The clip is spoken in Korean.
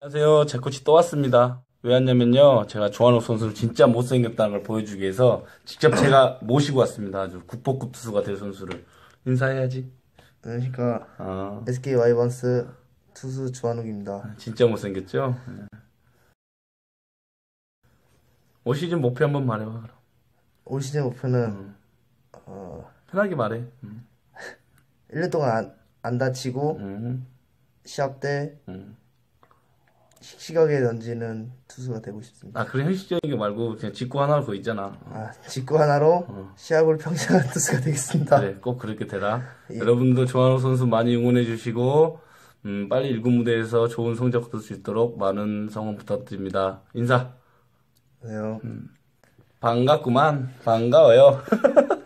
안녕하세요. 제 코치 또 왔습니다. 왜 왔냐면요. 제가 조한욱 선수를 진짜 못생겼다는 걸 보여주기 위해서 직접 제가 모시고 왔습니다. 아주 국보급 투수가 될 선수를. 인사해야지. 안녕하십니까. 아, SK 와이번스 투수 주한욱입니다. 진짜 못생겼죠? 올 시즌 목표 한번 말해봐, 그럼. 올 시즌 목표는 음, 어, 편하게 말해. 1년 동안 안 다치고 음, 시합 때 음. 씩씩하게 던지는 투수가 되고 싶습니다. 아, 그래, 형식적인 게 말고 그냥 직구 하나로 그거 있잖아. 직구 하나로 어. 시합을 평정하는 투수가 되겠습니다. 그래, 꼭 그렇게 되라. 예. 여러분도 조한욱 선수 많이 응원해 주시고, 빨리 1군 무대에서 좋은 성적 거둘 수 있도록 많은 성원 부탁드립니다. 인사. 그래요. 반갑구만. 반가워요.